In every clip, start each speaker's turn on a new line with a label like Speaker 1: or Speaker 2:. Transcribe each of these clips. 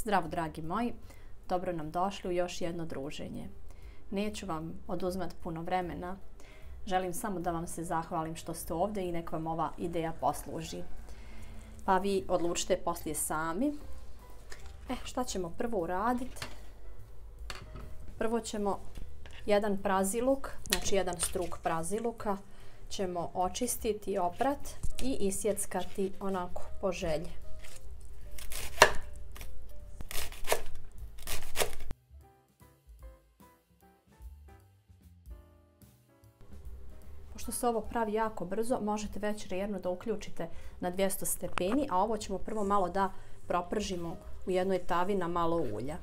Speaker 1: Zdravo dragi moji, dobro nam došli u još jedno druženje. Neću vam oduzmati puno vremena, želim samo da vam se zahvalim što ste ovdje i nek vam ova ideja posluži. Pa vi odlučite poslije sami. Šta ćemo prvo uraditi? Prvo ćemo jedan praziluk, znači jedan struk praziluka ćemo očistiti, oprat i isjeckati onako po želji. Pošto se ovo pravi jako brzo, možete već rernu da uključite na 200 stepeni, a ovo ćemo prvo malo da propržimo u jednoj tavi na malo ulja.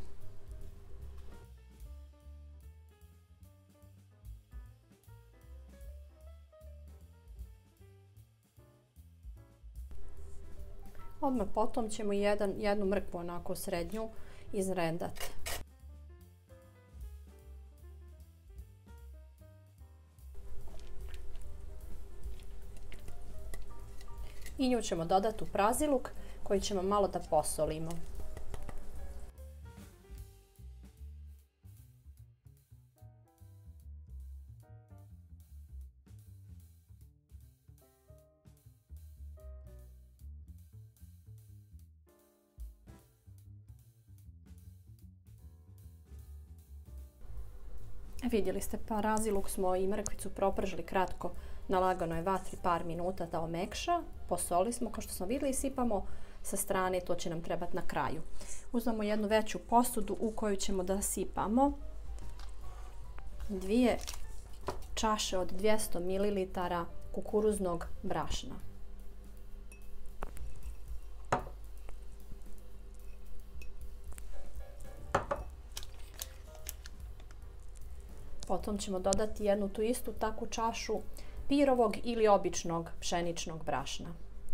Speaker 1: Odmah potom ćemo jednu mrkvu onako srednju izrendati. I nju ćemo dodati u praziluk koji ćemo malo da posolimo. Vidjeli ste, praziluk smo i mrkvicu propržili kratko na laganoj vatri par minuta da omekša. Posoli smo, kao što smo vidjeli, i sipamo sa strane, to će nam trebati na kraju. Uzmemo jednu veću posudu u koju ćemo da sipamo 2 čaše od 200 ml kukuruznog brašna. Potom ćemo dodati jednu tu istu takvu čašu pirovog ili običnog pšeničnog brašna.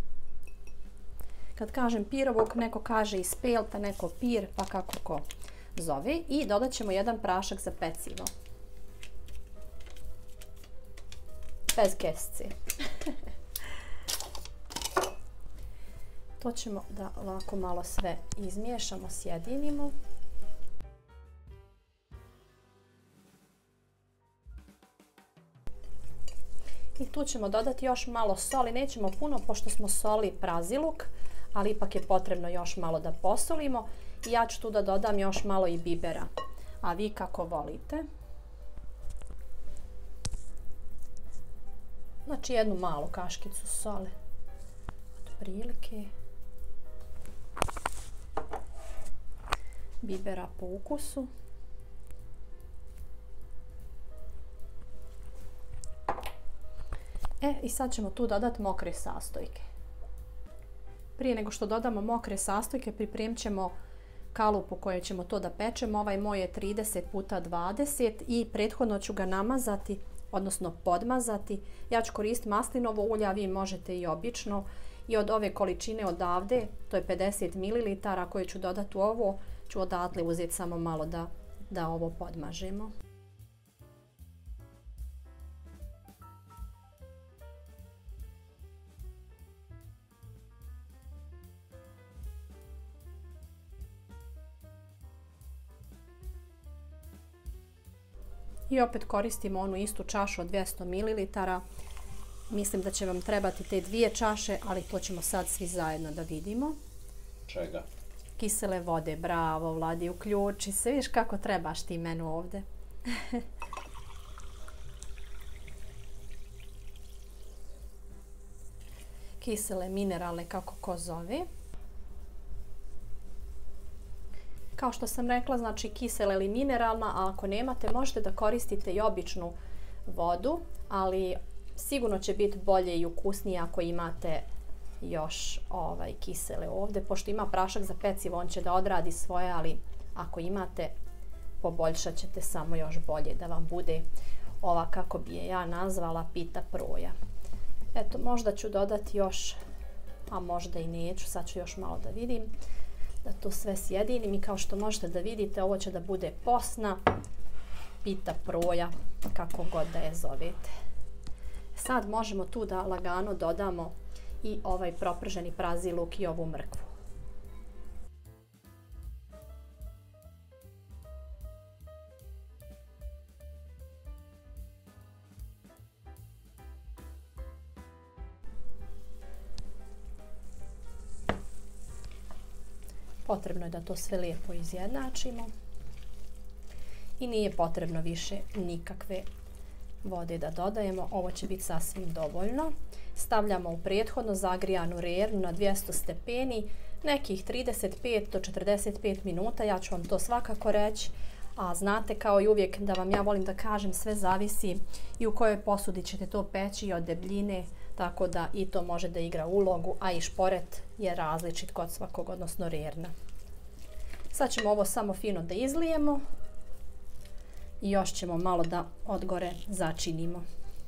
Speaker 1: Kad kažem pirovog, neko kaže iz pelta, neko pir, pa kako ko zove. I dodat ćemo jedan prašak za pecivo. Bez kesice. To ćemo da ovako malo sve izmiješamo, sjedinimo. I tu ćemo dodati još malo soli, nećemo puno pošto smo soli praziluk, ali ipak je potrebno još malo da posolimo. I ja ću tu da dodam još malo i bibera, a vi kako volite. Znači jednu malu kaškicu soli, otprilike. Bibera po ukusu. I sad ćemo tu dodati mokre sastojke. Prije nego što dodamo mokre sastojke, pripremit ćemo kalup u kojoj ćemo to da pečemo. Ovaj moj je 30 puta 20 i prethodno ću ga namazati, odnosno podmazati. Ja ću koristiti maslinovo ulje, a vi možete i obično. I od ove količine odavde, to je 50 ml koje ću dodati u ovo, ću odatle uzeti samo malo da ovo podmažemo. I opet koristimo onu istu čašu od 200 ml. Mislim da će vam trebati te 2 čaše, ali to ćemo sad svi zajedno da vidimo.
Speaker 2: Čega?
Speaker 1: Kisele vode, bravo Vladi, uključi se, vidiš kako trebaš ti meni ovdje. Kisele mineralne, kako ko zove. Kao što sam rekla, znači kisela ili mineralna, a ako nemate možete da koristite i običnu vodu, ali sigurno će biti bolje i ukusnije ako imate još kisele ovdje. Pošto ima prašak za pecivo, on će da odradi svoje, ali ako imate, poboljšat ćete samo još bolje da vam bude ova, kako bi je ja nazvala, pita proja. Eto, možda ću dodati još, a možda i neću, sad ću još malo da vidim. Da to sve sjedinim i kao što možete da vidite, ovo će da bude posna pita proja, kako god da je zovete. Sad možemo tu da lagano dodamo i ovaj proprženi praziluk i ovu mrkvu. Potrebno je da to sve lijepo izjednačimo. I nije potrebno više nikakve vode da dodajemo. Ovo će biti sasvim dovoljno. Stavljamo u prethodno zagrijanu rernu na 200 stepeni, nekih 35 do 45 minuta. Ja ću vam to svakako reći. A znate, kao i uvijek, da vam ja volim da kažem, sve zavisi i u kojoj posudi ćete to peći i od debljine, tako da i to može da igra ulogu, a i šporet je različit kod svakog, odnosno rerna. Sad ćemo ovo samo fino da izlijemo i još ćemo malo da odgore začinimo.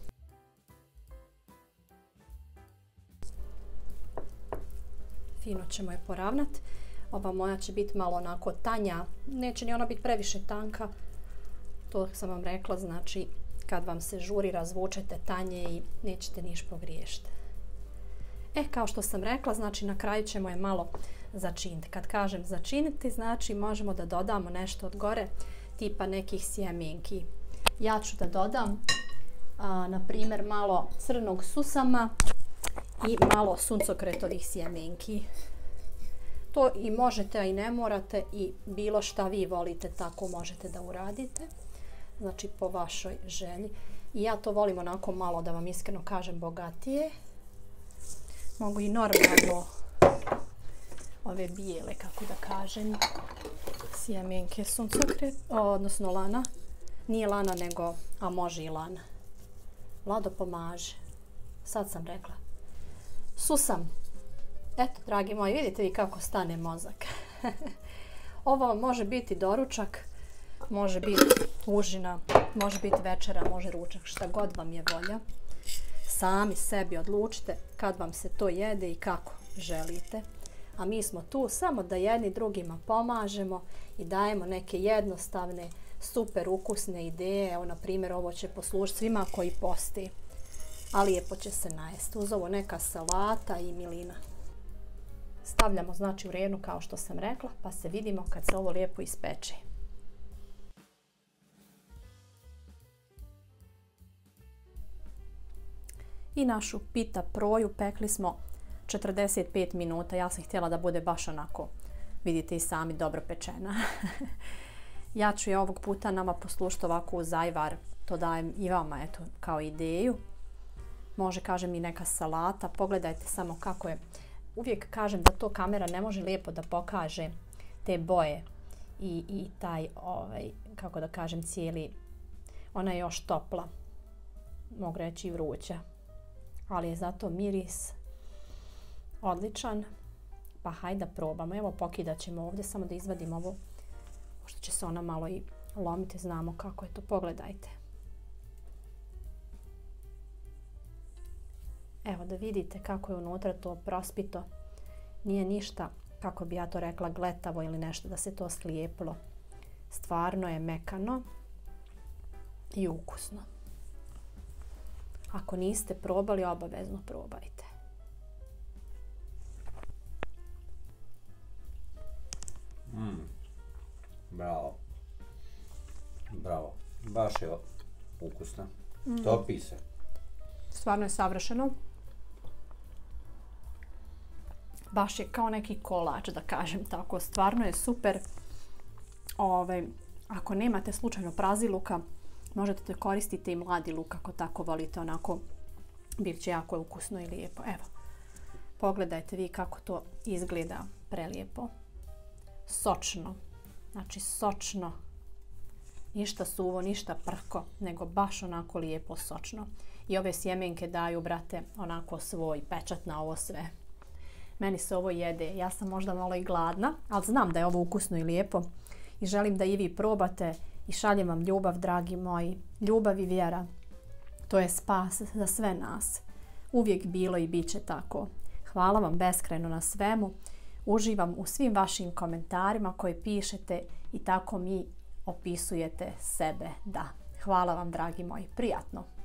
Speaker 1: Fino ćemo je poravnati. Ova moja će biti malo onako tanja, neće ni ona biti previše tanka, to sam vam rekla, znači kad vam se žuri razvučete tanje i nećete niš pogriješiti. Kao što sam rekla, znači na kraju ćemo je malo začiniti. Kad kažem začiniti, znači možemo da dodamo nešto od gore, tipa nekih sjemenki. Ja ću da dodam, na primjer, malo crnog susama i malo suncokretovih sjemenki. To i možete, a i ne morate, i bilo šta vi volite, tako možete da uradite. Znači po vašoj želji. I ja to volim onako malo, da vam iskreno kažem, bogatije. Mogu i normalno ove bijele, kako da kažem, sjemenke suncokret, odnosno lana. Nije lana nego, a može i lana. Vlado pomaže. Sad sam rekla. Susam. Eto, dragi moji, vidite vi kako stane mozak. Ovo može biti doručak, može biti užina, može biti večera, može ručak, šta god vam je volja. Sami sebi odlučite kad vam se to jede i kako želite. A mi smo tu samo da jedni drugima pomažemo i dajemo neke jednostavne, super ukusne ideje. Evo, na primjer, ovo će poslužiti svima koji posti, a lijepo će se najesti. Uz ovo neka salata i milina. Stavljamo znači u rernu kao što sam rekla, pa se vidimo kad se ovo lijepo ispeče. I našu pita proju pekli smo 45 minuta. Ja sam htjela da bude baš onako, vidite i sami, dobro pečena. Ja ću je ovog puta nama poslušati ovako uz ajvar. To dajem i vama, eto, kao ideju. Može, kažem, i neka salata. Pogledajte samo kako je. Uvijek kažem da to kamera ne može lijepo da pokaže te boje i taj, kako da kažem, cijeli, ona je još topla, mogu reći i vruća, ali je zato miris odličan. Pa hajde da probamo. Evo, pokidat ćemo ovdje, samo da izvadim ovo, pošto će se ona malo i lomiti, znamo kako je to, pogledajte. Evo, da vidite kako je unutra to prospito. Nije ništa, kako bi ja to rekla, gletavo ili nešto da se to slijepilo. Stvarno je mekano i ukusno. Ako niste probali, obavezno probajte.
Speaker 2: Bravo. Bravo. Baš je ukusno. Topi se.
Speaker 1: Stvarno je savršeno. Baš je kao neki kolač, da kažem tako. Stvarno je super. Ako nemate slučajno prazi luka, možete da koristite i mladi luk ako tako volite, onako bit će jako ukusno i lijepo. Evo, pogledajte vi kako to izgleda prelijepo. Sočno. Znači sočno. Ništa suvo, ništa prko, nego baš onako lijepo sočno. I ove sjemenke daju, brate, onako svoj pečat na ovo sve. Meni se ovo jede. Ja sam možda malo i gladna, ali znam da je ovo ukusno i lijepo. I želim da i vi probate i šaljem vam ljubav, dragi moji. Ljubav i vjera. To je spas za sve nas. Uvijek bilo i bit će tako. Hvala vam beskrajno na svemu. Uživam u svim vašim komentarima koje pišete i tako mi opisujete sebe. Da. Hvala vam, dragi moji. Prijatno.